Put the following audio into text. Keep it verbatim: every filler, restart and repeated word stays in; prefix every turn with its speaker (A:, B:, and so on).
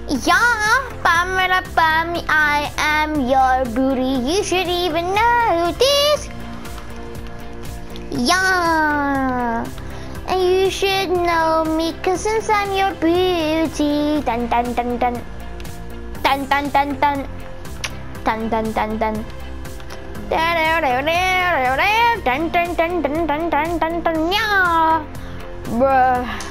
A: Yeah, Pamela Pam, I am your booty. You should even know this. Yeah, and you should know me, cause since I'm your beauty. Dun dun dun dun. Dun dun dun dun. Dun dun dun dun. Dun dun dun dun dun dun dun dun. Yeah, bruh.